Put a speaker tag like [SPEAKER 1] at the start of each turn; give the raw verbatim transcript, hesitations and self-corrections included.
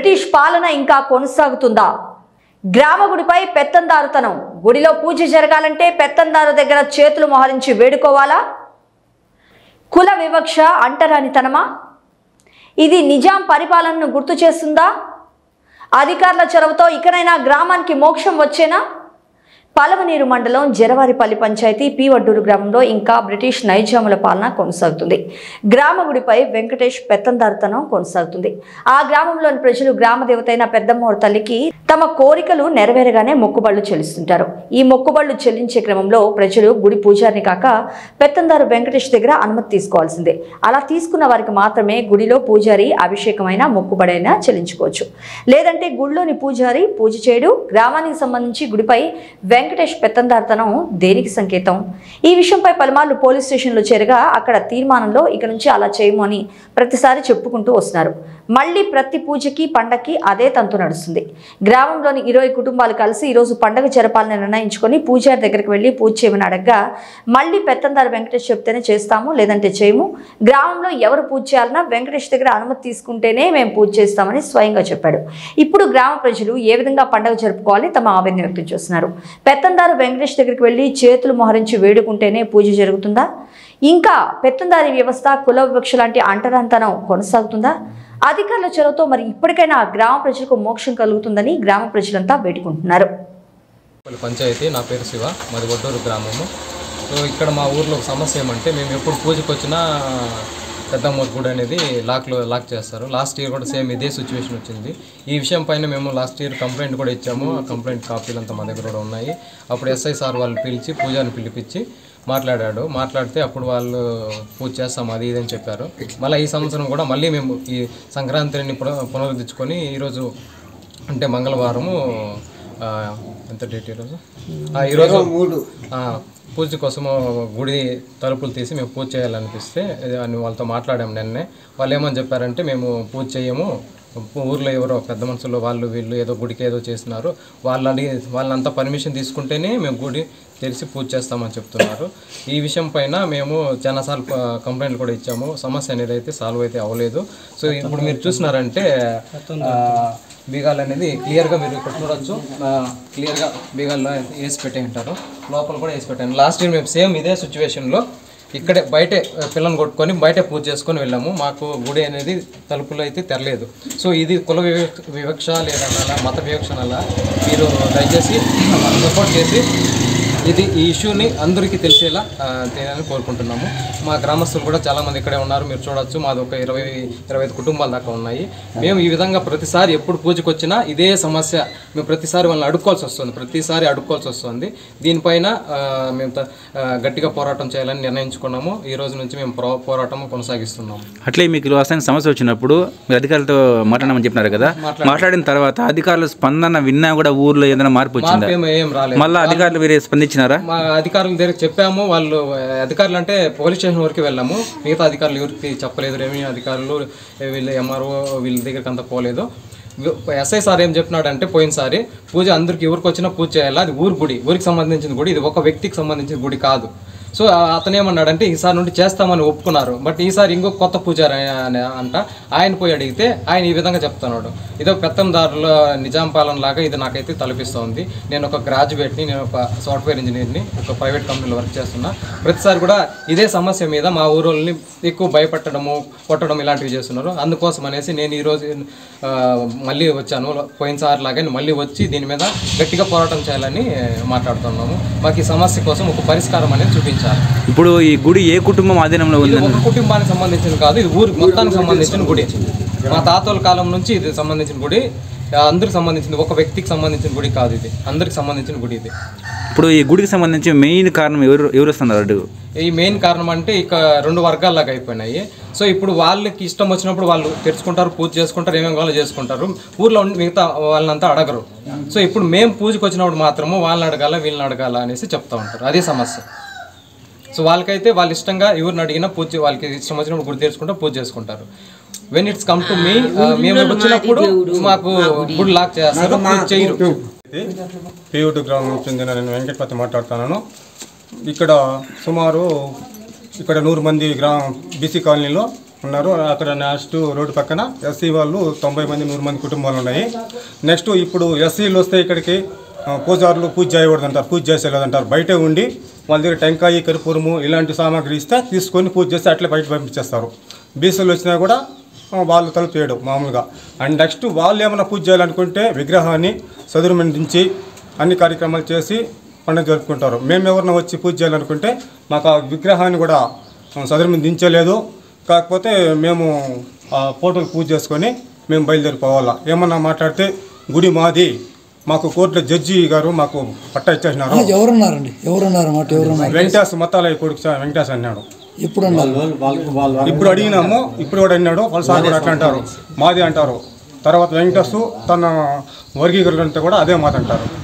[SPEAKER 1] British పాలన ఇంకా కొనసాగుతుందా? గ్రామ గుడిపై పెత్తందారుతనం. గుడిలో పూజ జరగాలంటే పెత్తందారు దగ్గర చేతులు మొహరించి వేడుకోవాలా? కుల వివక్ష అంటరానితనమా? ఇది నిజాం పరిపాలనను గుర్తు చేస్తుందా? అధికారుల చొరవతో ఇకనైనా గ్రామానికి మోక్షం వచ్చేనా? పలమనేరు మండలం జరవారిపల్లి పంచాయతీ పి వడ్డూరు గ్రామంలో ఇంకా బ్రిటిష్ నైజాముల పాలన కొనసాగుతుంది. గ్రామ గుడిపై వెంకటేష్ పెత్తందారుతనం కొనసాగుతుంది. ఆ గ్రామంలోని ప్రజలు గ్రామ దేవతైన పెద్దమ్మవారి తల్లికి తమ కోరికలు నెరవేరగానే మొక్కుబళ్లు చెల్లిస్తుంటారు. ఈ మొక్కుబళ్లు చెల్లించే క్రమంలో ప్రజలు గుడి పూజారిని కాక పెత్తందారు వెంకటేష్ దగ్గర అనుమతి తీసుకోవాల్సిందే. అలా తీసుకున్న వారికి మాత్రమే గుడిలో పూజారి అభిషేకమైన మొక్కుబడైనా చెల్లించుకోవచ్చు. లేదంటే గుడిలోని పూజారి పూజ చేయడు. గ్రామానికి సంబంధించి గుడిపై వెంకటేష్ పెత్తందారుతనం దేనికి సంకేతం? ఈ విషయంపై పలుమార్లు పోలీస్ స్టేషన్లో చేరగా అక్కడ తీర్మానంలో ఇక నుంచి అలా చేయము అని ప్రతిసారి చెప్పుకుంటూ వస్తున్నారు. మళ్ళీ ప్రతి పూజకి పండగకి అదే తంతు నడుస్తుంది. గ్రామంలోని ఇరవై కుటుంబాలు కలిసి ఈరోజు పండుగ జరపాలని నిర్ణయించుకొని పూజారి దగ్గరికి వెళ్ళి పూజ చేయమని అడగగా మళ్ళీ పెత్తందారు వెంకటేష్ చెప్తేనే చేస్తాము, లేదంటే చేయము. గ్రామంలో ఎవరు పూజ చేయాలన్నా వెంకటేష్ దగ్గర అనుమతి తీసుకుంటేనే మేము పూజ చేస్తామని స్వయంగా చెప్పాడు. ఇప్పుడు గ్రామ ప్రజలు ఏ విధంగా పండుగ జరుపుకోవాలి తమ ఆవేదన వ్యక్తం చేస్తున్నారు. పెత్తందారు వెంకటేష్ దగ్గరికి వెళ్ళి చేతులు మొహరించి వేడుకుంటేనే పూజ జరుగుతుందా? ఇంకా పెత్తందారి వ్యవస్థ కుల వివక్ష లాంటి అంటరాంతనం కొనసాగుతుందా? అధికారుల చొరవతో మరి ఇప్పటికైనా గ్రామ ప్రజలకు మోక్షం కలుగుతుందని గ్రామ ప్రజలంతా వేడుకుంటున్నారు.
[SPEAKER 2] పంచాయతీ, నా పేరు శివ, మాది వడ్డూరు గ్రామము. సో ఇక్కడ మా ఊర్లో ఒక సమస్య ఏమంటే మేము ఎప్పుడు పూజకు వచ్చినా పెద్దమ్మ గుడి అనేది లాక్లో లాక్ చేస్తారు. లాస్ట్ ఇయర్ కూడా సేమ్ ఇదే సిచ్యువేషన్ వచ్చింది. ఈ విషయం పైన మేము లాస్ట్ ఇయర్ కంప్లైంట్ కూడా ఇచ్చాము. ఆ కంప్లైంట్ కాపీలు అంతా మా దగ్గర కూడా ఉన్నాయి. అప్పుడు ఎస్ఐ సార్ వాళ్ళు పిలిచి పూజారిని పిలిపించి మాట్లాడాడు. మాట్లాడితే అప్పుడు వాళ్ళు పూజ చేస్తాము అది ఇదని చెప్పారు. మళ్ళీ ఈ సంవత్సరం కూడా మళ్ళీ మేము ఈ సంక్రాంతిని పునరుద్ధరించుకొని ఈరోజు అంటే మంగళవారము ఎంత డేట్ ఈరోజు ఈరోజు మూడు పూజ కోసము గుడి తలుపులు తీసి మేము పూజ చేయాలనిపిస్తే అని వాళ్ళతో మాట్లాడాము నిన్నే. వాళ్ళు ఏమని చెప్పారంటే మేము పూజ చేయము, ఊర్లో ఎవరో పెద్ద మనుషులు వాళ్ళు వీళ్ళు ఏదో గుడికి ఏదో చేస్తున్నారు, వాళ్ళు అడిగి వాళ్ళంతా పర్మిషన్ తీసుకుంటేనే మేము గుడి తెరిచి పూజ చేస్తామని చెప్తున్నారు. ఈ విషయం పైన మేము చాలాసార్లు కంప్లైంట్లు కూడా ఇచ్చాము. సమస్య అనేది అయితే సాల్వ్ అయితే అవ్వలేదు. సో ఇప్పుడు మీరు చూసినారంటే బీగాలు అనేది క్లియర్గా మీరు ఇక్కడ చూడొచ్చు. క్లియర్గా బీగాల్లో వేసి పెట్టే ఉంటారు, లోపల కూడా వేసి పెట్టాను. లాస్ట్ ఇయర్ మేము సేమ్ ఇదే సిచ్యువేషన్లో ఇక్కడే బయటే పిల్లలు కొట్టుకొని బయటే పూజ చేసుకొని వెళ్ళాము. మాకు గుడి అనేది తలుపులు అయితే తెరలేదు. సో ఇది కుల వివక్ష లేదన్నా మత వివక్ష అలా మీరు దయచేసి సపోర్ట్ చేసి ఇది ఈ ఇష్యూని అందరికీ తెలిసేలా చేయాలని కోరుకుంటున్నాము. మా గ్రామస్తులు కూడా చాలామంది ఇక్కడే ఉన్నారు, మీరు చూడొచ్చు. మాది ఒక ఇరవై ఇరవై ఐదు కుటుంబాల దాకా ఉన్నాయి. మేము ఈ విధంగా ప్రతిసారి ఎప్పుడు పూజకు వచ్చినా ఇదే సమస్య మేము ప్రతిసారి వాళ్ళని అడుక్కోవాల్సి వస్తుంది ప్రతిసారి అడుక్కోవాల్సి వస్తుంది. దీనిపైన మేము గట్టిగా పోరాటం చేయాలని నిర్ణయించుకున్నాము. ఈ రోజు నుంచి మేము పోరాటం కొనసాగిస్తున్నాము.
[SPEAKER 3] అట్లే మీకు అసలు సమస్య వచ్చినప్పుడు మీరు అధికారులతో మాట్లాడమని చెప్పినారు కదా, మాట్లాడిన తర్వాత అధికారులు స్పందన విన్నా కూడా ఊర్లో ఏదైనా మార్పు వచ్చిందా?
[SPEAKER 2] ఏం రాలేదు.
[SPEAKER 3] మళ్ళీ అధికారులు వేరే స్పందించి
[SPEAKER 2] మా అధికారుల దగ్గర చెప్పాము. వాళ్ళు అధికారులు అంటే పోలీస్ స్టేషన్ వరకు వెళ్ళాము. మిగతా అధికారులు ఎవరికి చెప్పలేదు. రెవెన్యూ అధికారులు వీళ్ళు ఎంఆర్ఓ వీళ్ళ దగ్గరికి అంతా పోలేదు. ఎస్ఐ సార్ ఏం చెప్పినాడంటే పోయినసారి పూజ అందరికి ఎవరికి వచ్చినా పూజ చేయాలి, అది ఊరి గుడి, ఊరికి సంబంధించిన గుడి, ఇది ఒక వ్యక్తికి సంబంధించిన గుడి కాదు. సో అతను ఏమన్నాడంటే ఈసారి నుండి చేస్తామని ఒప్పుకున్నారు. బట్ ఈసారి ఇంకొక కొత్త పూజారి అంట ఆయన పోయి అడిగితే ఆయన ఈ విధంగా చెప్తున్నాడు, ఇదో పెత్తందారుల నిజాం పాలన లాగా ఇది నాకైతే తలపిస్తోంది. నేను ఒక గ్రాడ్యుయేట్ని, నేను ఒక సాఫ్ట్వేర్ ఇంజనీర్ని, ఒక ప్రైవేట్ కంపెనీలో వర్క్ చేస్తున్నా. ప్రతిసారి కూడా ఇదే సమస్య మీద మా ఊరోళ్ళని ఎక్కువ భయపెట్టడము కొట్టడం ఇలాంటివి చేస్తున్నారు. అందుకోసం అనేసి నేను ఈరోజు మళ్ళీ వచ్చాను. పోయినసారి లాగా మళ్ళీ వచ్చి దీని మీద గట్టిగా పోరాటం చేయాలని మాట్లాడుతున్నాము. మాకు ఈ సమస్య కోసం ఒక పరిష్కారం అనేది చూపించాలి.
[SPEAKER 3] ఇప్పుడు ఈ గుడి ఏ కుటుంబం ఆధీనంలో ఉంది?
[SPEAKER 2] ఒక కుటుంబానికి సంబంధించిన కాదు, ఇది ఊరికి మొత్తానికి సంబంధించిన గుడి. మా తాతల కాలం నుంచి ఇది సంబంధించిన గుడి, అందరికి సంబంధించింది, ఒక వ్యక్తికి సంబంధించిన గుడి కాదు, ఇది అందరికి సంబంధించిన గుడి. ఇది
[SPEAKER 3] ఇప్పుడు ఈ గుడికి సంబంధించి మెయిన్ కారణం ఎవరు ఎవరు వస్తున్నారు?
[SPEAKER 2] ఈ మెయిన్ కారణం అంటే ఇక రెండు వర్గాల్లాగా అయిపోయినాయి. సో ఇప్పుడు వాళ్ళకి ఇష్టం వచ్చినప్పుడు వాళ్ళు తెరుచుకుంటారు, పూజ చేసుకుంటారు, ఏమేమి వాళ్ళు చేసుకుంటారు. ఊర్లో మిగతా వాళ్ళంతా అడగరు. సో ఇప్పుడు మేము పూజకు వచ్చినప్పుడు మాత్రము వాళ్ళని అడగాల వీళ్ళని అడగాల అనేసి చెప్తా ఉంటారు. అదే సమస్య. సో వాళ్ళకైతే వాళ్ళు ఇష్టంగా ఎవరిని అడిగినా పూజ వాళ్ళకి ఇష్టం వచ్చినప్పుడు గుడి తెరుచుకుంటారు, పూజ చేసుకుంటారు. When it's come to me మేము వచ్చినప్పుడు మాకు గుడి లాక్ చేస్తారు, పూజ చేయరు.
[SPEAKER 4] పియూటు గ్రామం చెందిన నేను వెంకటపతి మాట్లాడుతున్నాను. ఇక్కడ సుమారు ఇక్కడ నూరు మంది గ్రామ బీసీ కాలనీలో ఉన్నారు. అక్కడ నెక్స్ట్ రోడ్డు పక్కన ఎస్సీ వాళ్ళు తొంభై మంది నూరు మంది కుటుంబాలు ఉన్నాయి. నెక్స్ట్ ఇప్పుడు ఎస్సీలు వస్తే ఇక్కడికి పూజారులు పూజ చేయకూడదు అంటారు, పూజ చేసేలేదంటారు. బయటే ఉండి వాళ్ళ దగ్గర టెంకాయ కర్పూరము ఇలాంటి సామాగ్రి ఇస్తే తీసుకొని పూజ చేస్తే అట్లే బయట పంపించేస్తారు. బీసీలు వచ్చినా కూడా వాళ్ళు తలుపు చేయడం మామూలుగా. అండ్ నెక్స్ట్ వాళ్ళు ఏమైనా పూజ చేయాలనుకుంటే విగ్రహాన్ని సదురుమందించి అన్ని కార్యక్రమాలు చేసి పండుగ జరుపుకుంటారు. మేము ఎవరైనా వచ్చి పూజ చేయాలనుకుంటే మాకు ఆ విగ్రహాన్ని కూడా సదురుమందించలేదు. కాకపోతే మేము ఆ ఫోటోలు పూజ చేసుకొని మేము బయలుదేరిపోవాలా. ఏమన్నా మాట్లాడితే గుడి మాది, మాకు కోర్టులో జడ్జి గారు మాకు పట్టా ఇచ్చేసినారు.
[SPEAKER 5] ఎవరున్నారండి ఎవరున్నారు మాట ఎవరున్నారు
[SPEAKER 4] వెంకటేశ్ మతాలయ కొడుకు వెంకటేశ్ అన్నాడు.
[SPEAKER 5] ఇప్పుడు
[SPEAKER 4] ఇప్పుడు అడిగినాము, ఇప్పుడు కూడా అన్నాడు. వాళ్ళు సార్ కూడా అట్లా అంటారు, మాది అంటారు. తర్వాత వెంకటేశ్ తన వర్గీకరణతో కూడా అదే మాట అంటారు.